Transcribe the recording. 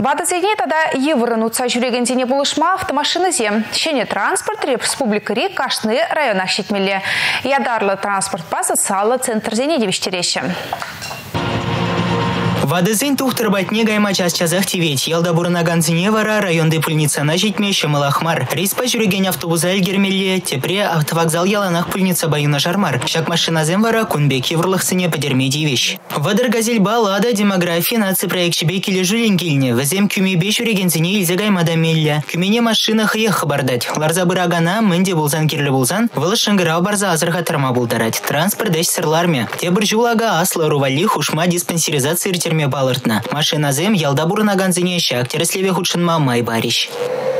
Вадызене тада еврын утса жүрегензене булышма автомашинызе. Шене транспорт республикари кашны районах шетмелі. Ядарлы транспорт пасы салы центрзене девиштереші. Вадызын тухтыр батне гайма час-часах тиветь. Ялда бурнаганзыне вара районды пульницана жетмеші мылахмар. Рейспа жүреген автобуза әлгермелі, тепре автовокзал яланах пульница баюна жармар. Шак машиназем вара кунбек еврлықсыне падерме девеш. Вадыр газель балада демография наци проектшібе келі жүленгеліне. Вазем күмебе жүрегензіне илзе гаймада мелі. Күмене машина хыя хабардать. Ларза бұрагана мінде болзан керлі болзан, вылы шыңғырау барза азырға тұрма болдарать. Транспорт дәш сырларме. Тебір жулага аслы рували хушма диспансеризация балыртна. Машина зем ялда бурнаганзыне шак тереслеве худшынма май бариш.